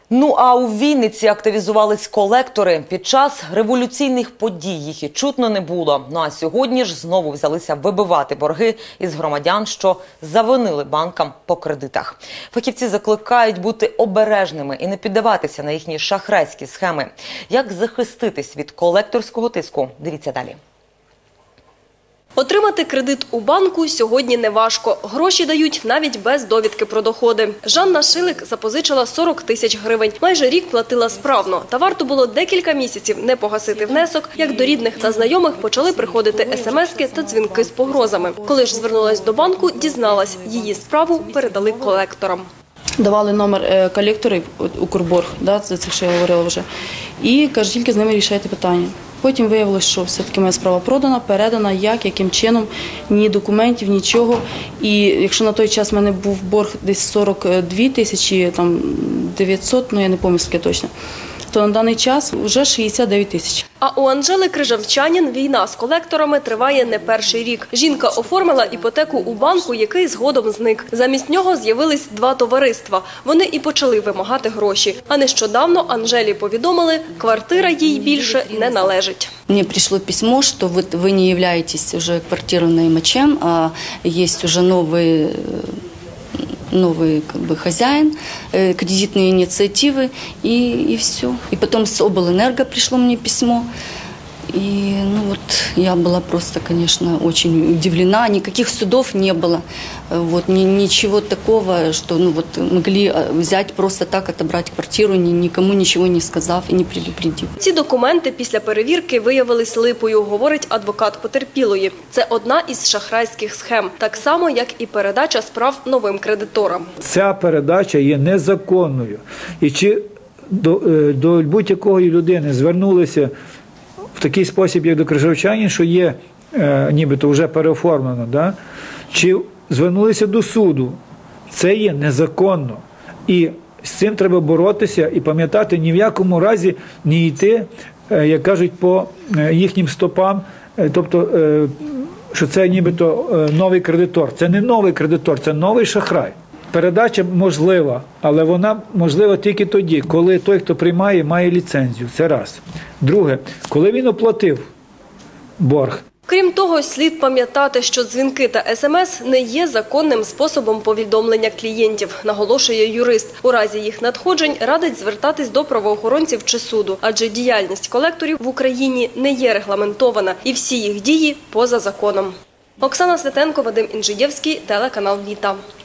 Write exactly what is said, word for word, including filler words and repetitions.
Ну а у Вінниці активізувались колектори. Під час революційних подій їх і чутно не було. Ну а сьогодні ж знову взялися вибивати борги із громадян, що завинили банкам по кредитах. Фахівці закликають бути обережними і не піддаватися на їхні шахрайські схеми. Як захиститись від колекторського тиску? Дивіться далі. Отримати кредит у банку сьогодні неважко. Гроші дають навіть без довідки про доходи. Жанна Шилик запозичила сорок тисяч гривень. Майже рік платила справно. Та варто було декілька місяців не погасити внесок, як до рідних та знайомих почали приходити смски та дзвінки з погрозами. Коли ж звернулась до банку, дізналась, її справу передали колекторам. Давали номер колекторів Укрборг, да, це що я говорила вже, і каже, тільки з ними рішайте питання. Потім виявилося, що все-таки моя справа продана, передана, як, яким чином, ні документів, нічого. І якщо на той час в мене був борг десь сорок дві тисячі, там дев'ятсот, ну я не пам'ятаю скільки точно, то на даний час вже шістдесят дев'ять тисяч. А у Анжели Крижавчанін війна з колекторами триває не перший рік. Жінка оформила іпотеку у банку, який згодом зник. Замість нього з'явились два товариства. Вони і почали вимагати гроші. А нещодавно Анжелі повідомили, квартира їй більше не належить. Мені прийшло письмо, що ви, ви не являєтесь вже квартирнаймачем, а є вже нові новый как бы, хозяин, э, кредитные инициативы и, и все. И потом с Облэнерго пришло мне письмо. И ну вот я была просто, конечно, очень удивлена. Никаких судов не было. Вот, ни, ничего такого, что ну, вот, могли взять просто так, отобрать квартиру, ни, никому ничего не сказав і не предупредив. Ці документи після перевірки виявились липою, говорить адвокат потерпілої. Це одна із шахрайських схем, так само, як і передача справ новим кредиторам. Ця передача є незаконною. І чи до, до будь-якої людини звернулися в такий спосіб, як до Крижавчанін, що є е, нібито вже переоформлено, да? Чи звернулися до суду, це є незаконно. І з цим треба боротися і пам'ятати, ні в якому разі не йти, е, як кажуть, по е, їхнім стопам, е, тобто, е, що це нібито е, новий кредитор. Це не новий кредитор, це новий шахрай. Передача можлива, але вона можлива тільки тоді, коли той, хто приймає, має ліцензію. Це раз. Друге, коли він оплатив борг. Крім того, слід пам'ятати, що дзвінки та смс не є законним способом повідомлення клієнтів, наголошує юрист. У разі їх надходжень радить звертатись до правоохоронців чи суду, адже діяльність колекторів в Україні не є регламентована і всі їх дії поза законом. Оксана Святенко, Вадим Інжидєвський, телеканал Віта.